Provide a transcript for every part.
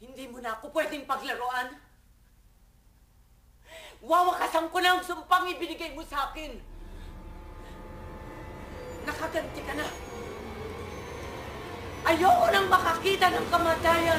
Hindi mo na ako pwedeng paglaruan. Wawakasan ko na ang sumpang ibinigay mo sa akin. Nakaganti ka na. Ayoko nang makakita ng kamatayan.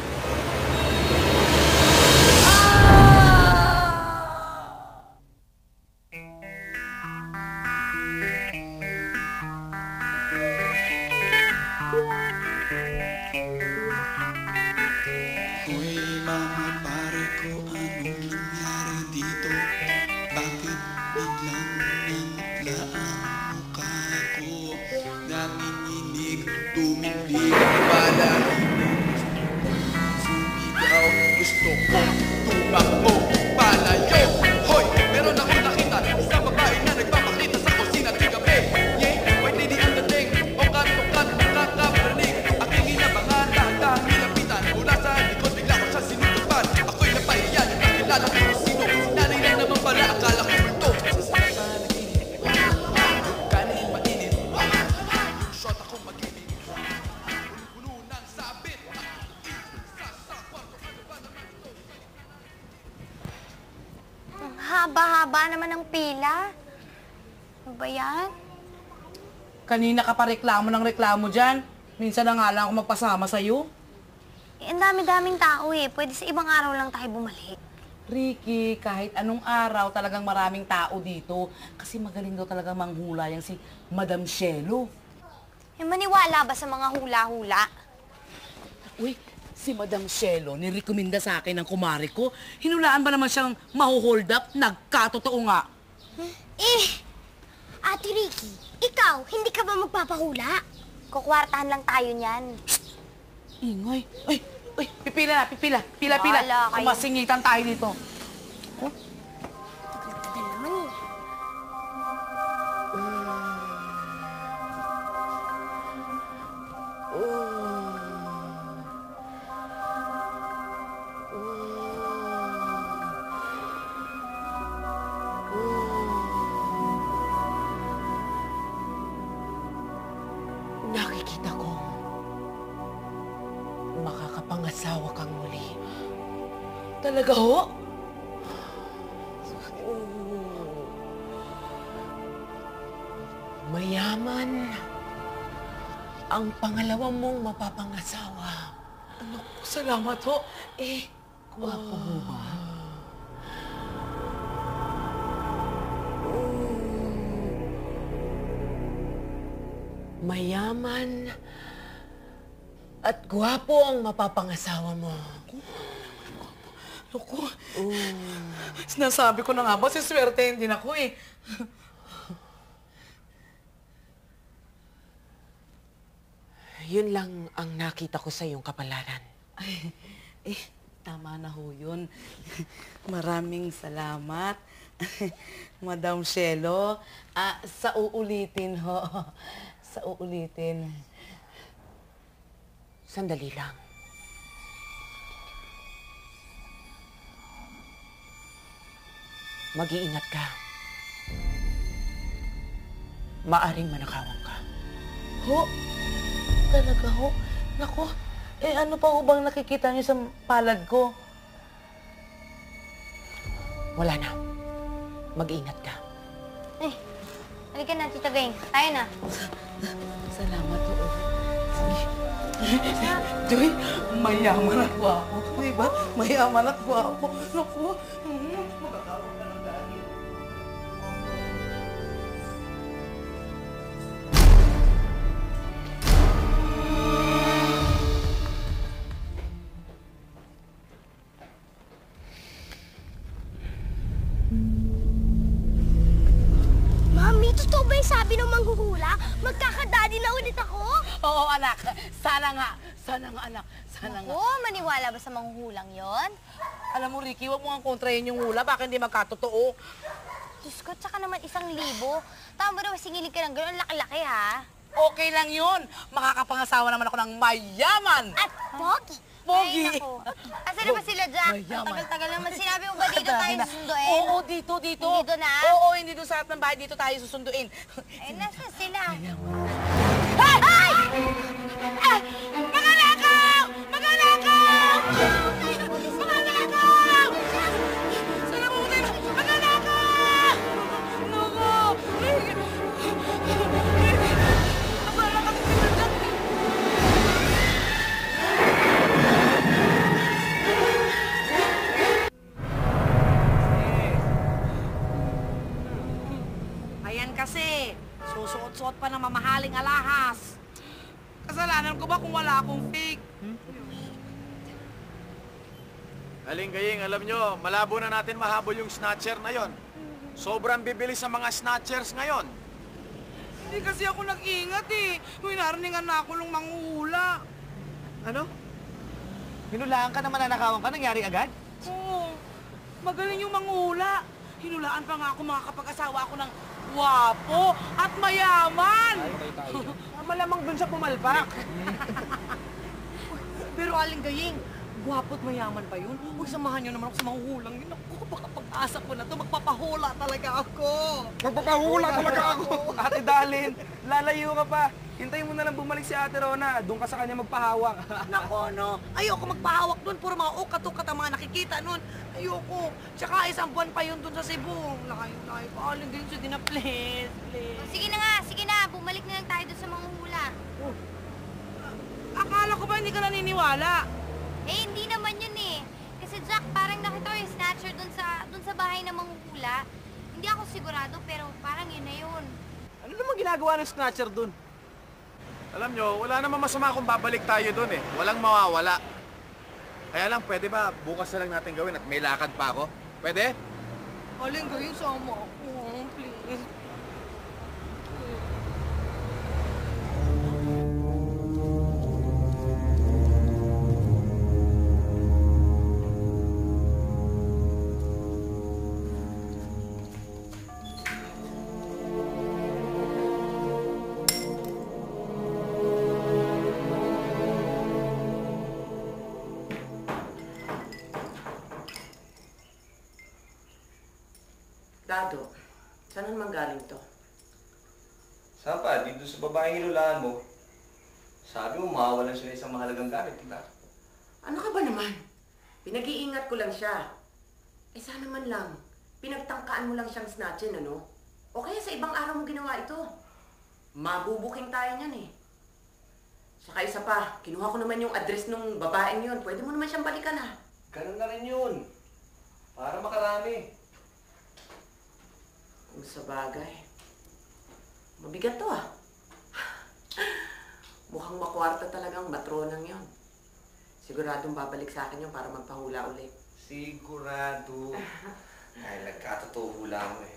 Hoy mga pare ko, anong nangyari dito? Bakit biglang namutla ang mukha ko? Nanginginig, tumitig, balahibo. Sumigaw, gusto kong tumakbo, palayo. Hoy, meron akong nakita sa babae na nagpapakita sa kusina tuwing gabi. Yeah, white lady ang dating, o kanto-kanto nakakaparinig. Aking inabangan, dahan-dahan nilapitan. Mula sa likod, bigla ko siya sinutupan. Ako'y napahiyan, nakilala ko kung sino. Sinanay lang naman pala, akala ko multo. Sa panaginip, kanin mainit. Yung shot ako mag-init. Puno ng sabit. Sa kwarto, ano ba naman ito? Ang haba-haba naman ng pila. Ano ba yan? Kanina ka pa reklamo ng reklamo dyan. Minsan na nga lang ako magpasama sa'yo. Eh, ang dami-daming tao eh. Pwede sa ibang araw lang tayo bumalik. Ricky, kahit anong araw talagang maraming tao dito. Kasi magaling daw talagang manghula yang si Madam Shelo. Eh, maniwala ba sa mga hula-hula? Uy, si Madam Shelo, nirekomenda sa akin ng kumare ko. Hinulaan ba naman siyang maho-hold up? Nagkatotoo nga. Eh, Ate Ricky, ikaw, hindi ka ba magpapahula? Kukwartahan lang tayo niyan. Ingay. Ay, pipila na, pipila. Pila. Wala kayo. Kumasingitan tayo dito. Tagal naman eh. Nakikita ko, makakapangasawa kang muli. Talaga ho? Mayaman ang pangalawa mong mapapangasawa. Salamat ho. Eh, guwapo ho ba? Mayaman at gwapo ang mapapangasawa mo. Naku, sinasabi ko na nga ba, siswertehin din ako eh. Yun lang ang nakita ko sa iyong kapalaran. Tama na ho yun. Maraming salamat, Madam Shelo. Sa uulitin ho. Sa uulitin. Sandali lang. Mag-iingat ka. Maaring manakawan ka. Ho? Talaga ho? Naku, ano pa ho bang nakikita niyo sa palad ko? Wala na. Mag-iingat ka. Eh, halika na, Tita Beng. Tayo na. Salamat ho. Sige. Joy, mayaman at gwapo. Diba? Mayaman at gwapo. Naku, magkakaroon ka ng dahil. Mami, totoo ba yung sabi ng manghuhula? Magkakadadi na ulit ako? Oo, anak. Sana nga. Sana nga, anak. Sana nga. Ako, maniwala ba sa manghuhulang yon? Alam mo, Ricky, huwag mo nga kontrahin yung hula. Baka hindi magkatotoo. Diyos ko, tsaka naman 1,000. Tama ba daw singilig ka ng gano'n? Laki-laki, ha? Okay lang yun. Makakapangasawa naman ako ng mayaman. At pogi. Pogi. Ay, naku. Asan na ba sila, Jack? Mayaman. Ang tagal-tagal naman. Sinabi mo ba dito tayo susunduin? Oo, dito. Dito na? Oo, hindi doon sa harap ng bahay. Dito tayo susunduin. Ay, nasa sila? Ay! Ay! Magalakaw! Magalakaw! magsuot pa ng mamahaling alahas. Kasalanan ko ba kung wala akong fake? Aling Gaying, alam nyo, malabo na natin mahabol yung snatcher na yon. Sobrang bibilis sa mga snatchers ngayon. Hindi kasi ako nag-ingat eh. Uy, nariningan na ako ng manghuhula. Ano? Hinulaan ka na mananakawan ka, nangyari agad? Oo, magaling yung manghuhula. Hinulaan pa nga ako mga kapag-asawa ko ng wapo at mayaman. Malamang dun siya pumalpak. Pero Aling Gaying, gwapo at mayaman pa yun. Huwag samahan niyo naman ako sa manghuhulang yun. Ako, baka pag-asa ko na to, magpapahula talaga ako. Magpapahula talaga ako. Ate Dalin, lalayo ka pa. Hintayin mo na lang bumalik si Ate Rona. Doon ka sa kanya magpahawak. Nako, no. Ayoko magpahawak doon. Puro mga ukat-ukat ang mga nakikita noon. Ayoko. Tsaka isang buwan pa yun doon sa Cebu. Layo-layo pa. Aling Gaying, sige na, please. O, sige na nga, sige na. Bumalik na lang tayo doon sa manghuhula. Akala ko ba hindi ka naniniwala? Eh, hindi naman yun eh. Kasi Jack, parang nakita ko yung snatcher doon sa bahay na manghuhula. Hindi ako sigurado, pero parang yun na yun. Ano naman ginagawa ng snatcher doon? Alam nyo, wala namang masama kung babalik tayo dun eh. Walang mawawala. Kaya lang, pwede ba bukas na lang natin gawin at may lakad pa ako? Pwede? Aling Gaying, sama ako. Please. Dado, saan naman galing to? Saan pa? Dito sa babaeng hinulaan mo. Sabi mo, mawawalan siya ng isang mahalagang gamit, di ba? Ano ka ba naman? Pinag-iingat ko lang siya. Eh sana man lang, pinagtangkaan mo lang siyang snatchin, ano? O kaya sa ibang araw mo ginawa ito. Mabubuking tayo niyan eh. Saka isa pa, kinuha ko naman yung address ng babaeng yun. Pwede mo naman siyang balikan ah. Ganun na rin yun. Para makarami. Kung sa bagay. Mabigat to ah. Mukhang makwarta talagang matronang yon. Siguradong babalik sa akin yun para magpahula ulit. Sigurado. Ay, nagkatotoo hula mo eh.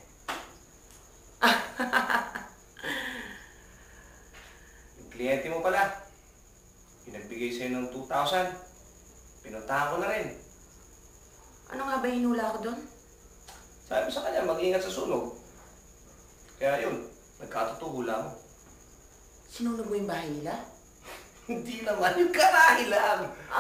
Yung kliyente mo pala, pinagbigay sa'yo ng 2,000. Pinuntahan ko na rin. Ano nga ba hinula ko doon? Sabi sa kanya, mag-ingat sa sunog. Kaya yun, nagkatotoo hula mo. Sinunog mo yung bahay nila? Hindi naman, yung karahi lang.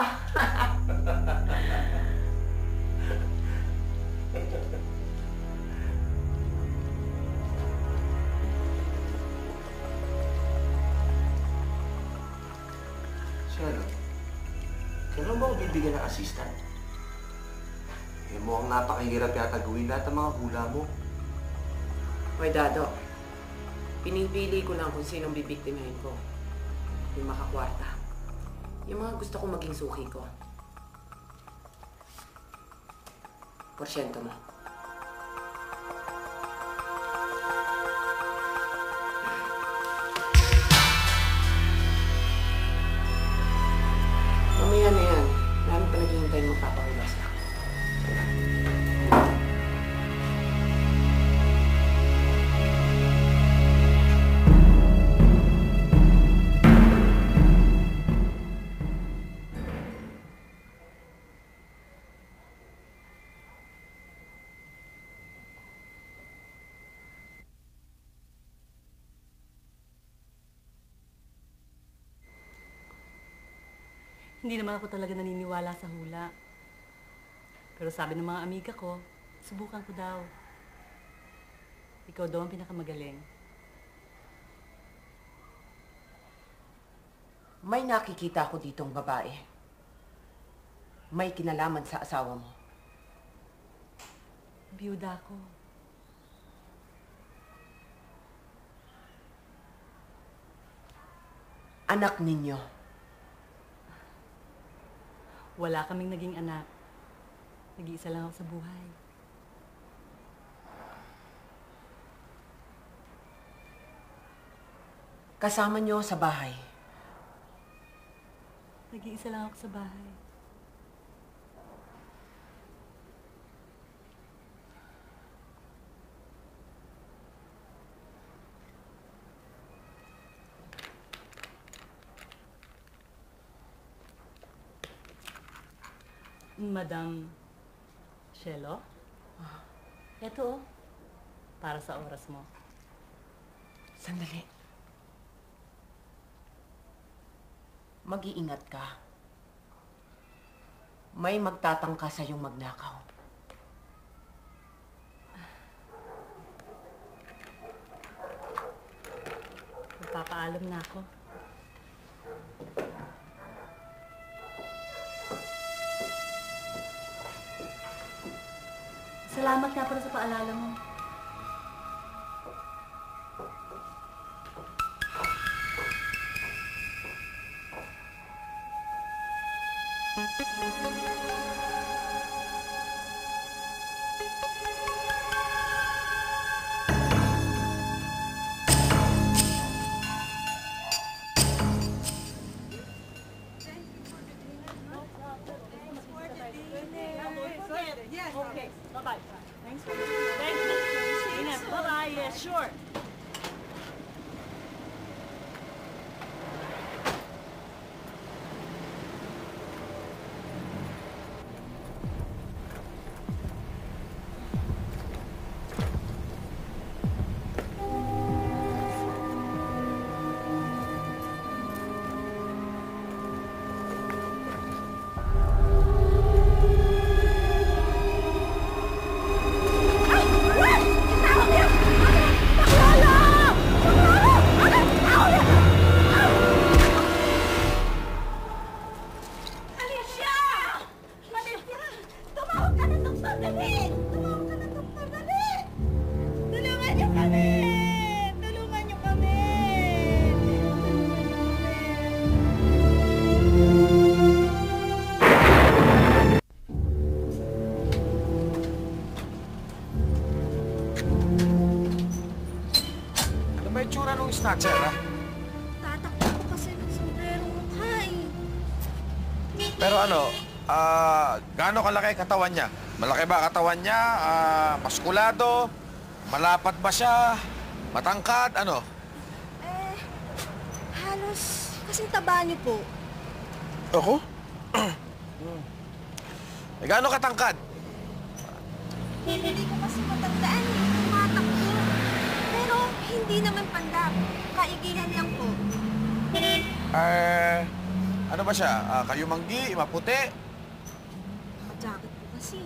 Siya, kailan ba ako bibigyan ng assistant? Eh, mukhang napakahirap yata gawin lahat ang mga hula mo. Hoy, Dado. Pinipili ko lang kung sinong bibiktimahin ko. Yung makakwarta. Yung mga gusto kong maging suki ko. Porsyento mo. Mamaya na yan. Marami pa naghihintay magpapahulas na. Hindi naman ako talaga naniniwala sa hula. Pero sabi ng mga amiga ko, subukan ko daw. Ikaw daw ang pinakamagaling. May nakikita ko ditong babae. May kinalaman sa asawa mo. Biyuda ko. Anak ninyo. Wala kaming naging anak. Nag-iisa lang ako sa buhay. kasama niyo sa bahay? Nag-iisa lang ako sa bahay. Madam Shelo? Eto, para sa oras mo. Sandali. Mag-iingat ka. May magtatangka sa iyong magnakaw. Magpapaalam na ako. Salamat nga para sa paalala mo. Okay, bye-bye. Thanks for Thank you. Ingat. Bye-bye. Yes, sure. Ano ba yung tsura nung snatcher, ha? Tatakbo ko kasi ng sombrero mukha eh. Pero ano, gaano kalaki katawan niya? Malaki ba katawan niya? Maskulado? Malapat ba siya? Matangkad? Ano? Halos kasing taba niyo po. Ako? Gaano katangkad? Hindi ko kasi matandaan eh. Tumatakbo. Pero hindi naman panggap. Kaigihan lang po. Ano ba siya? Kayumanggi? Maputi? Jacket po kasi.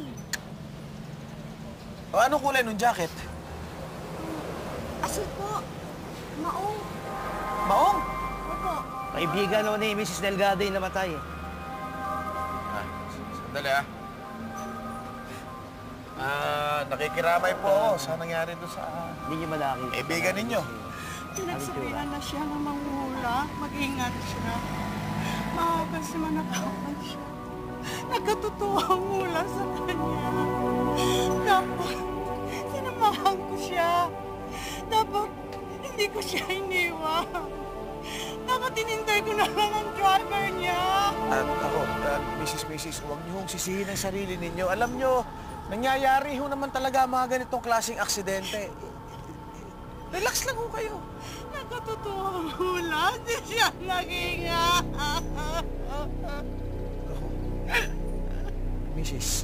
O anong kulay nung jacket? Asul po. Maong. Maong? Opo. Kaibigan no ni Mrs. Delgado yung namatay. Sandali, nakikiramay po ako sa nangyari doon sa Hindi niyo malaki. kaibigan ninyo. Pinagsabihan na siya ng manghula. Mag-ingat siya. Kasi manakawan siya. Nagkatotoo ang hula sa kanya. Dapat, sinamahan ko siya. Dapat, hindi ko siya iniwan. Dapat inintay ko na lang ang driver niya. At ako, Mrs., huwag niyo hong sisihin ang sarili ninyo. Alam niyo, nangyayari ho naman talaga ang mga ganitong klaseng aksidente. Relax lang ho kayo. Nagkatotoo ang hula. Di siya nag-ingat. Mrs.,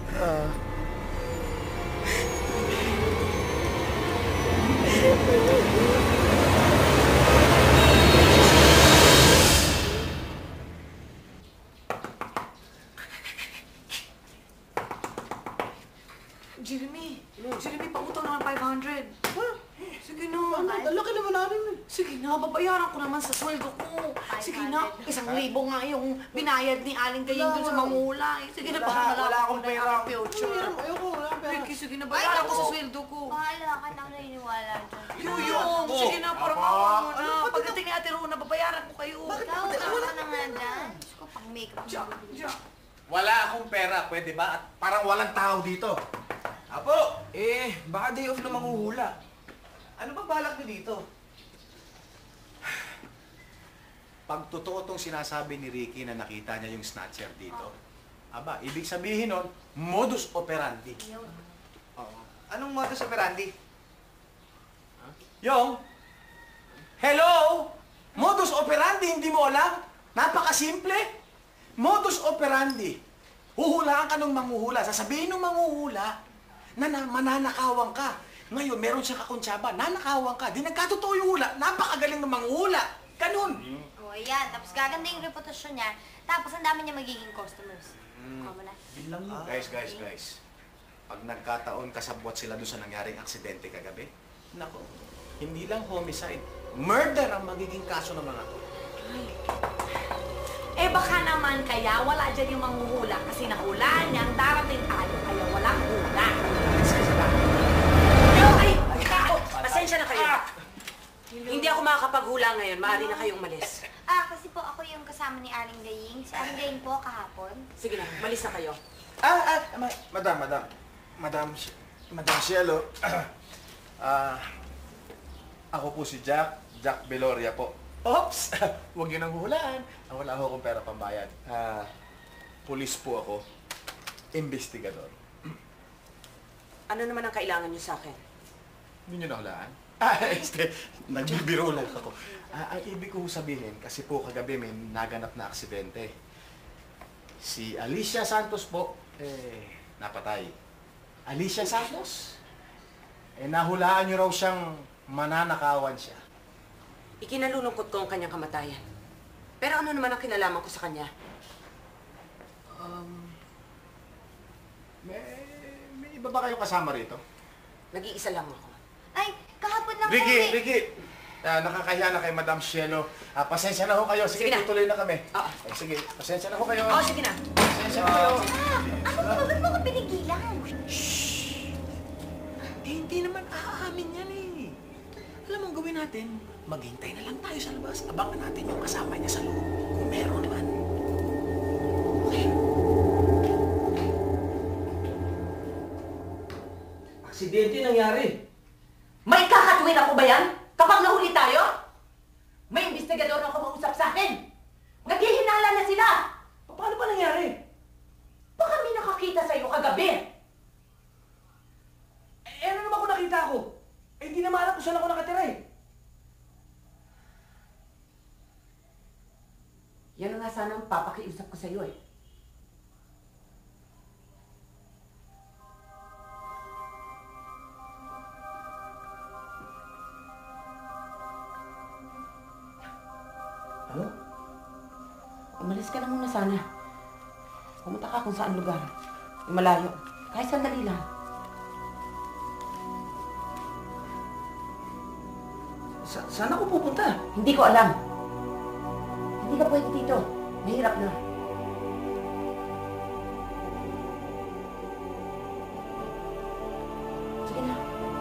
Jeremy, pautang naman 500. Sige na. Laki naman natin. Sige na, babayaran ko naman sa sweldo ko. Sige na, 1,000 nga yung binayad ni Aling Kaying dun sa mangula. Sige na, baka wala akong pera. future. Ayoko, wala pera. Ricky, sige na, bayaran ko sa sweldo ko. Bahala ka nang naniniwala dyan. Yuyong, sige na, parang awa mo na. Pagdating ni Ate Rona, babayaran ko kayo. Ikaw, tama ka na nga dyan. Diyos ko, pang makeup mo. wala akong pera. Pwede ba? At parang walang tao dito. Apo, baka day off na manghuhula. Ano ba balak niyo dito? pag totoo tong sinasabi ni Ricky na nakita niya yung snatcher dito, aba, ibig sabihin nun, modus operandi. Oo. Anong modus operandi? Yung, hello? Modus operandi, hindi mo alam? Napakasimple. Modus operandi. Huhulaan ka ng manghuhula. Sasabihin ng manghuhula na mananakawan ka. Ngayon, meron siyang kakuntsaba. Nanakawan ka. Di nagkatotoo yung hula. Napakagaling ng manghuhula. Ganun. O, yan. Tapos gaganda yung reputasyon niya. Tapos ang dami niya magiging customers. Kamo na. Yun lang yun. Guys. Pag nagkataon kasabwat sila doon sa nangyaring aksidente kagabi, nako, hindi lang homicide. Murder ang magiging kaso ng mga to. Eh baka naman kaya wala dyan yung manghuhula kasi nahulaan niya ang darating tayo kaya walang hula. Ay! Pasensya na kayo. Hindi ako makakapaghula ngayon. Maaari na kayong malis. Kasi po ako yung kasama ni Aling Daying. Si Aling Daying po kahapon. Sige na, malis na kayo. Madam Cielo. Ako po si Jack Beloria po. Oops! Huwag yun ang hulaan. Wala ho akong pera pambayad. Pulis po ako. Investigador. Ano naman ang kailangan niyo sa akin? Hindi nyo nahulaan? Nagbibiro lang ako. Ang ibig ko sabihin, kasi po kagabi may naganap na aksidente. Si Alicia Santos po, napatay. Alicia Santos? Nahulaan nyo raw siyang mananakawan siya. Ikinalulungkot ko ang kanyang kamatayan. Pero ano naman ang kinalaman ko sa kanya? May iba ba kayong kasama rito? Nag-iisa lang ako. Ay, kahapon lang Ricky! Nakakahiya na kay Madam Cielo. Pasensya na ho kayo. Sige, tutuloy na kami. Sige, pasensya na ho kayo. Sige na. Pasensya na kayo. Ano ba? Ba't mo ko pinigilan? Hindi naman aamin yan eh. Alam mo ang gawin natin? Maghintay na lang tayo sa labas. Abangan natin yung kasama niya sa loob. Kung meron man. Okay. Aksidente nangyari. May kakatuwin ako ba yan? Kapag nahuli tayo? May investigador na kumausap sa akin. Naghihinala na sila. Paano ba nangyari? Baka may nakakita sa'yo kagabi. Ano naman kung nakita ko? Hindi naman alam kung saan ako nakatira eh. Yan ang nga sana ang papakiusap ko sa'yo eh. Ano? Umalis ka na muna sana. Pumunta ka kung saan lugar. Yung malayo. Kahit sandali lang. Saan ako pupunta? Hindi ko alam. Hindi ka pwede dito. Mahirap na. Sige na.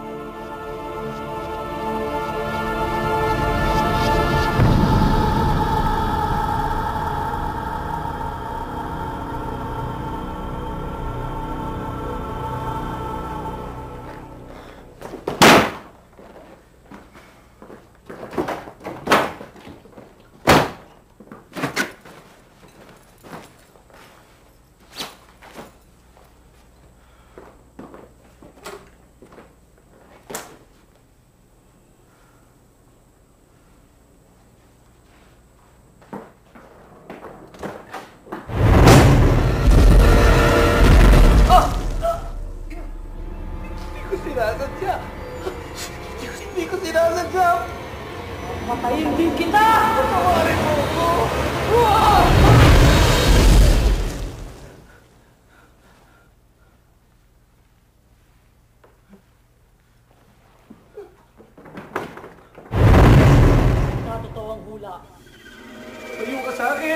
Sinasadya. Hindi ko sinasadya. Patayin din kita! Patawarin mo ako. Natotoo ang hula. Ayaw ka sa akin.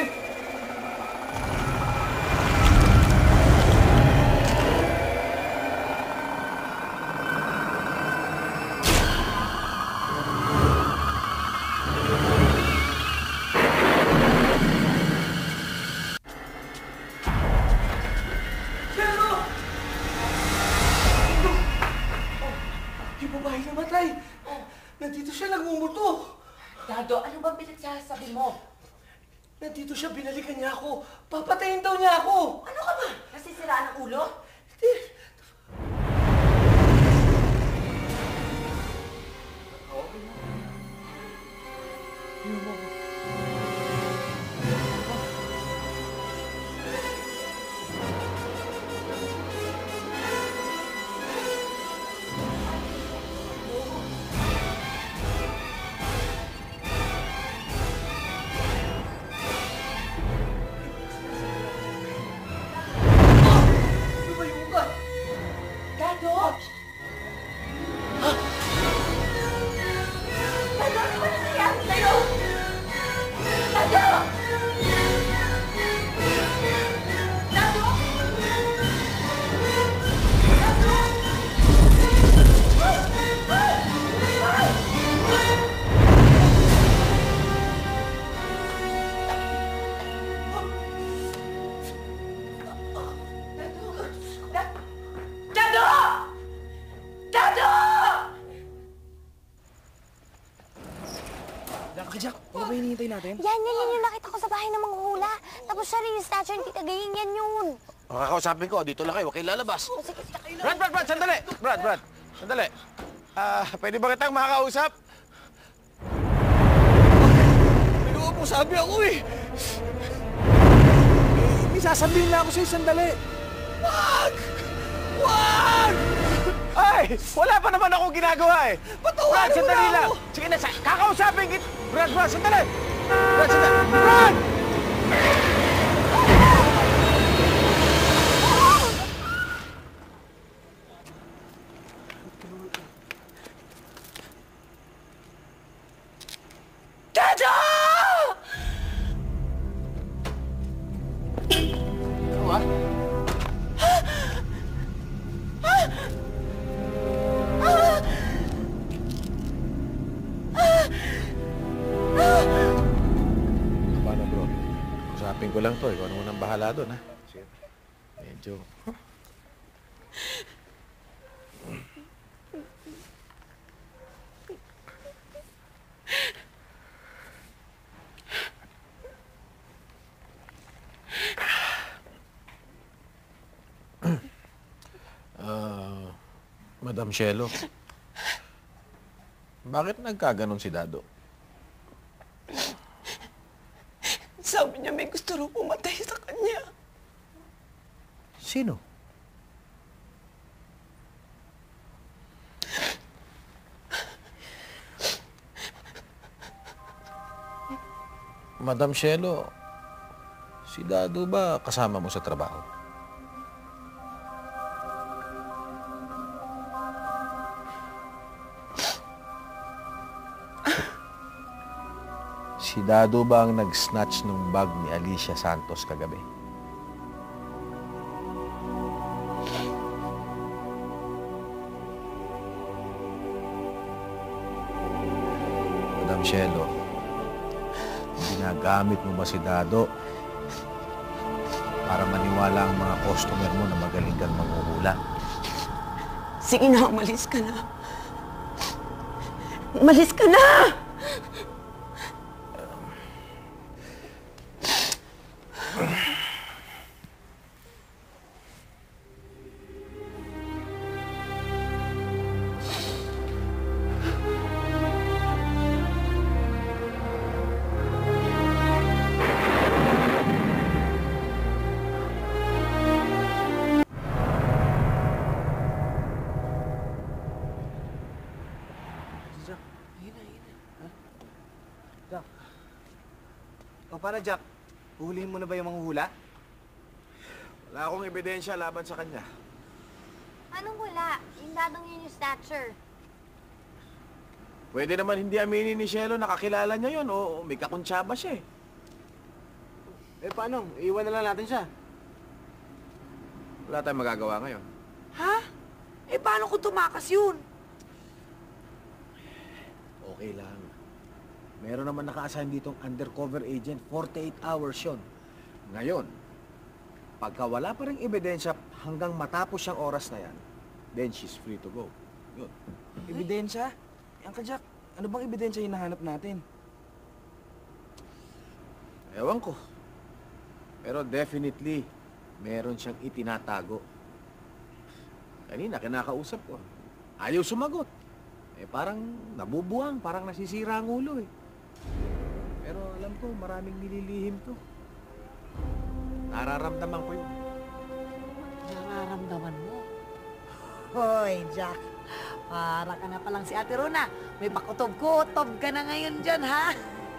Dado, ano bang pinagsasabi mo? Nandito siya, binalikan niya ako. Papatayin daw niya ako. Ano ka ba? Nasisiraan ang ulo? Dado! Dado, ano ba nangyayari sa'yo? Dado! Dado! Dado! Dado! Jack, ano ba hinihintay natin? Yan yung nakita ko sa bahay ng mga hula. Tapos siya rin yung statue ng Tita Gaying, yan yun. Ang kakausapin ko, dito lang kayo, huwag kayong lalabas. Brad, sandali! Brad, sandali. Pwede ba kitang makakausap? Pinuha sabi ako eh. May sasabihin na ako sa'yo, sandali. Wag! Wag! Ay! Wala pa naman akong ginagawa eh! Patawarin Brad, mo sandali na lang! ako! Sige na, kakausapin kita! Brad, sandali! Brad, sandali! Brad! Dado! Ano Paano bro? Usapin ko lang to, ikaw naman ang bahala doon ha. Medyo... Madam Shelo, bakit nagkaganon si Dado? Sabi niya may gusto raw pumatay sa kanya. Sino? Madam Shelo, si Dado ba kasama mo sa trabaho? Si Dado ba ang nag-snatch ng bag ni Alicia Santos kagabi? Madam Shelo, ginagamit mo ba si Dado para maniwala ang mga customer mo na magaling kang manghuhula? Sige na, umalis ka na. Umalis ka na! O paano, Jack? Huhulihin mo na ba yung manghuhula? Wala akong ebidensya laban sa kanya. Anong wala? Yung dadong yun yung stature. Pwede naman hindi aminin ni Shelo, nakakilala niya yun o may kakuntsaba siya eh. Eh paano? Iiwan na lang natin siya. Wala tayong magagawa ngayon. Ha? Eh, paano kung tumakas yun? Okay lang. Meron naman naka-assign ditong undercover agent, 48 hours yun. Ngayon, pagka wala pa rin ebidensya hanggang matapos siyang oras na yan, then she's free to go. Yun. Ebidensya? Yan ka, Jack. Ano bang ebidensya hinahanap natin? Ewan ko. Pero definitely, meron siyang itinatago. Kanina, kinakausap ko. Ayaw sumagot. Parang nabubuang, parang nasisira ang ulo eh. Pero alam ko, maraming nililihim to. Nararamdaman ko yun. Nararamdaman mo? Hoy, Jack. Para ka na palang si Ate Rona. May pakutob-kutob ka na ngayon dyan, ha?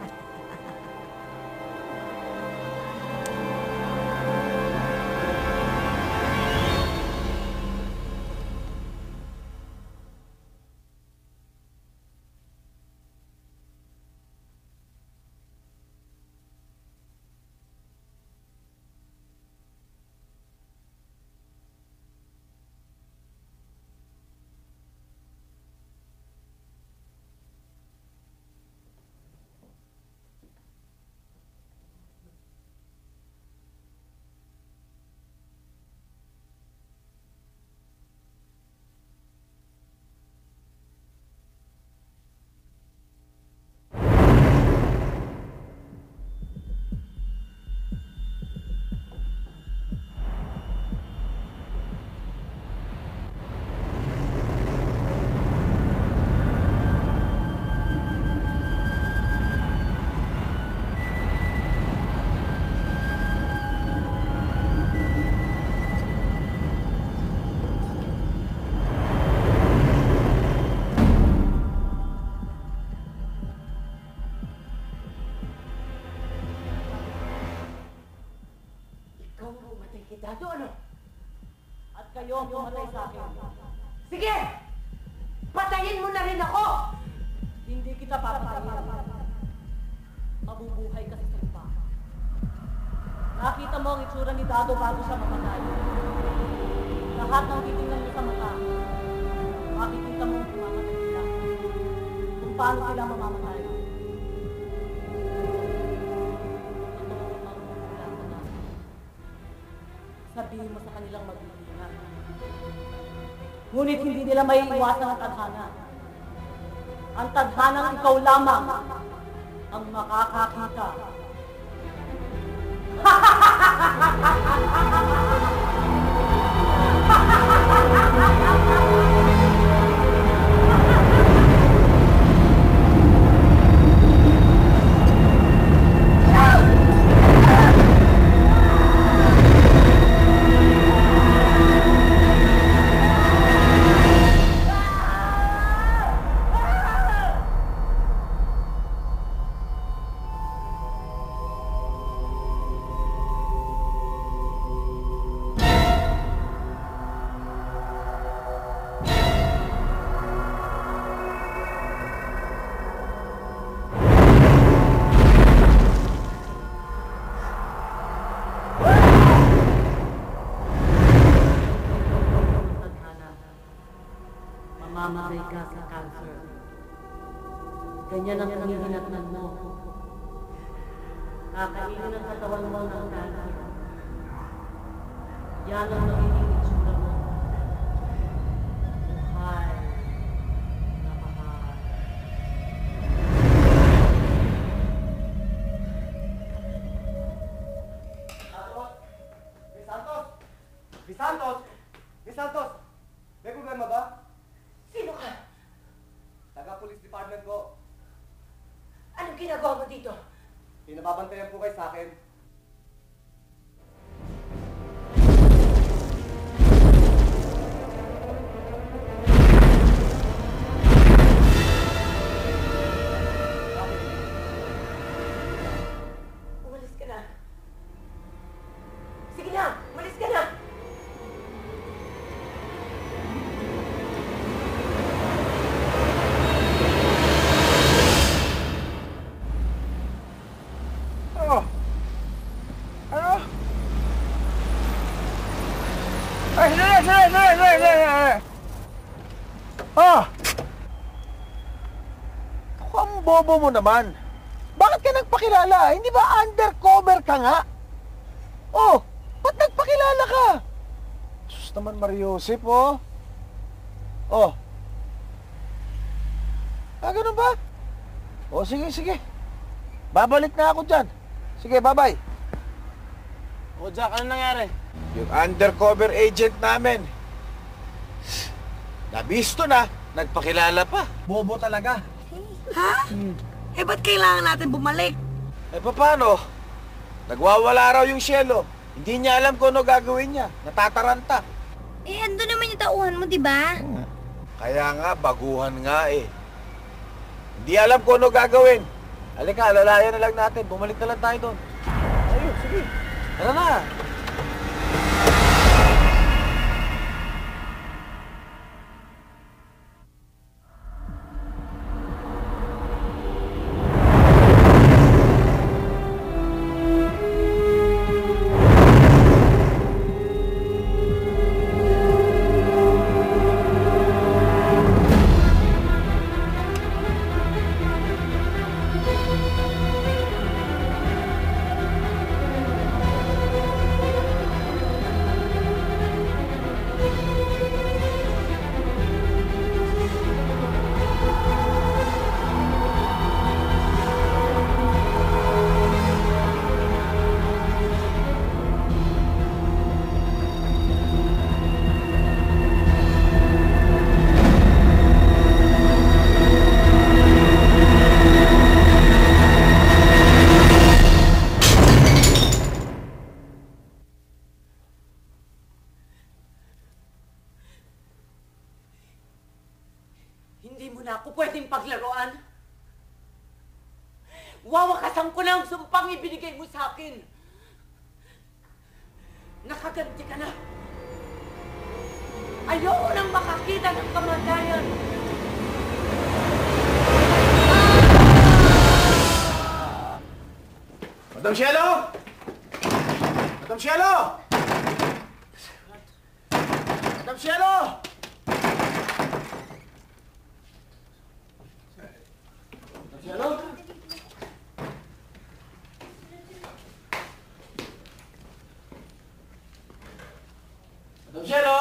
Dado, ano? At kayo ang pumatay sa akin. Sige! Patayin mo na rin ako! Hindi kita papatayin. Mabubuhay kasi sa iba. Nakita mo ang itsura ni Dado bago siya mamatay. Lahat ng titingnan mo sa mata, makikita mo ang pumamatay sila. Kung paano sila mamamatay. Sabihin mo sa kanilang mag-iingat. Ngunit hindi nila may iwasan ang tadhana. Ang tadhanang ikaw lamang ang makakakita. Mamamatay ka sa cancer. Ganyan ang panghihinatnan mo. Kakainin ang katawan mo ng cancer. Yan ang magiging itsura mo. Buhay. Napakahal. Santos! May problema ba? Sino ka? Taga-police department ko. Anong ginagawa mo dito? Pinababantayan po kayo sa akin. Umalis ka na. Sige na! Umalis ka na! Ako ang bobo mo naman. Bakit ka nagpakilala? Hindi ba undercover ka nga? Oh, ba't nagpakilala ka? Sus naman, Mariosep, oh. Oh. Ganun ba? Oh, sige, sige. Babalik na ako dyan. Sige, bye-bye. O Jack, ano nangyari? Yung undercover agent namin. Nabisto na, nagpakilala pa. Bobo talaga. Ha? Eh, ba't kailangan natin bumalik? Eh paano? Nagwawala raw yung Cielo. Hindi niya alam kung ano gagawin niya. Natataranta. Eh, ando naman yung tauhan mo, di ba? Kaya nga, baguhan nga eh. Hindi alam kung ano gagawin. Halika, lalayan na lang natin. Bumalik na lang tayo doon. Ayun, sige. Tara na. Hindi mo na ako pwedeng paglaruan. Wawakasan ko na ang sumpang ibinigay mo sa akin. Nakaganti ka na. Ayoko nang makakita ng kamatayan. Madam Cielo! Madam Cielo! Madam Cielo! Madam Cielo? Madam Cielo!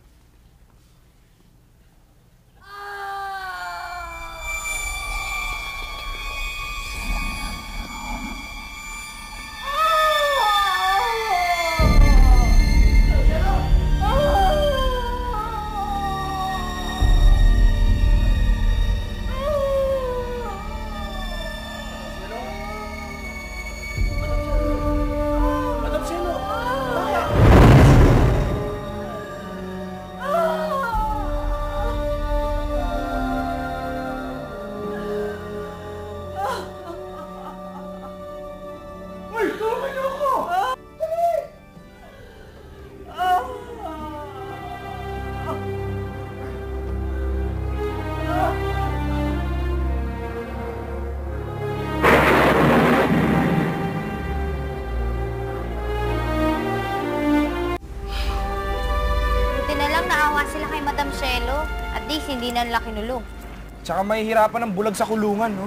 Buti na lang naawa sila kay Madam Cielo. At least hindi na nila kinulong. Tsaka mahihirapan ng bulag sa kulungan, no?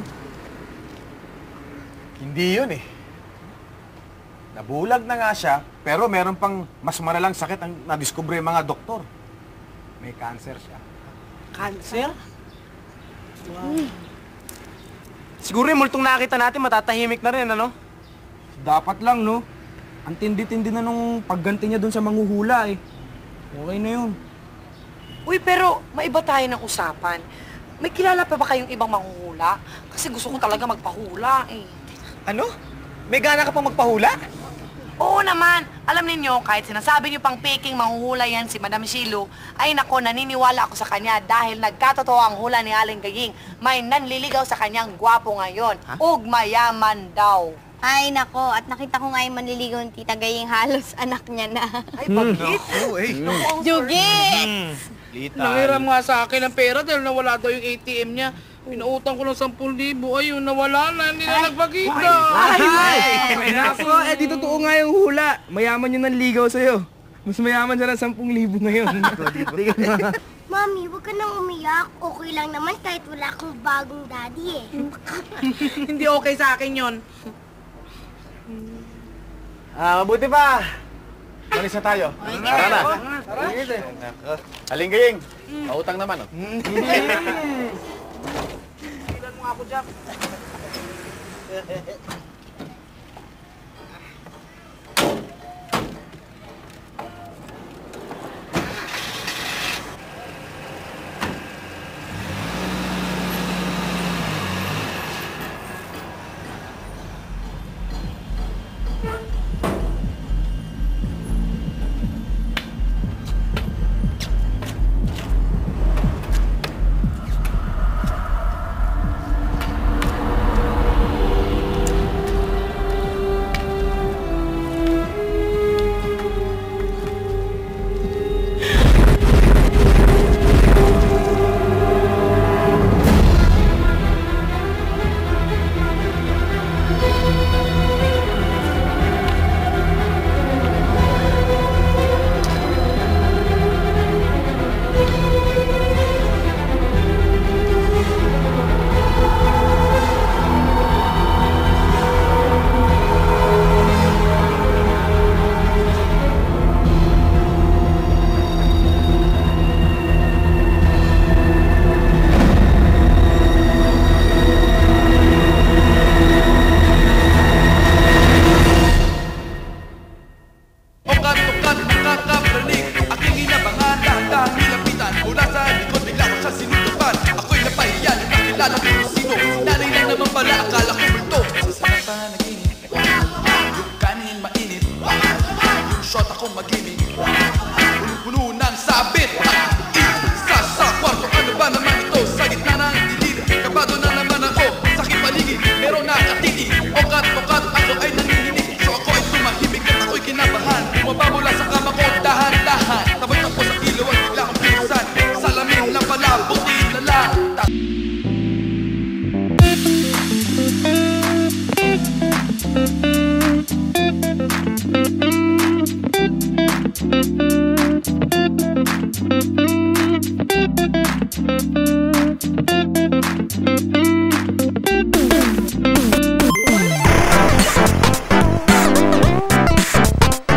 Hindi yun eh. Nabulag na nga siya, pero meron pang mas malalang sakit ang nadiskubre yung mga doktor. May cancer siya. Cancer? Wow. Siguro yung multong nakita natin, matatahimik na rin, ano? Dapat lang, no? Ang tindi-tindi na nung pagganti niya dun sa manghuhula, eh. Okay na yun. Uy, pero maiba tayo ng usapan. May kilala pa ba kayong ibang manghuhula? Kasi gusto ko talaga magpahula, eh. Ano? May gana ka pang magpahula? Oo naman. Alam ninyo, kahit sinasabi niyo pang peking manghuhula yan si Madam Cielo, ay nako, naniniwala ako sa kanya dahil nagkatotoo ang hula ni Aling Gaying. May nanliligaw sa kanyang gwapo ngayon. Ug mayaman daw. Ay, nako. At nakita ko nga yung manliligaw ng Tita Gaying, halos anak niya na. Ay, pagkit. Jugit! Nangiram nga sa akin ng pera dahil nawala daw yung ATM niya. Pinautang ko ng 10,000. Ayun, nawala na. Hindi na nagpakita. Ay, nako, eh di totoo nga yung hula. Mayaman yung nanligaw sa'yo. Mas mayaman siya ng 10,000 ngayon. Mami, huwag ka nang umiyak. Okay lang naman kahit wala akong bagong daddy eh. Hindi okay sa akin yon. Mabuti pa. Malis na tayo. Tara na. Aling Gaying, pautang naman, oh. Ilan mo ako, Jack. akong magimik. Puno ng sabit at isa sa kwarto. Ano ba naman ito? Sa gitna ng dilim, kabado na naman ako. Sa aking paligid, meron nakatiti. Okat-okat, ako ay nanginginig. So ako ay tumahimik at ako'y kinabahan. Bumaba mula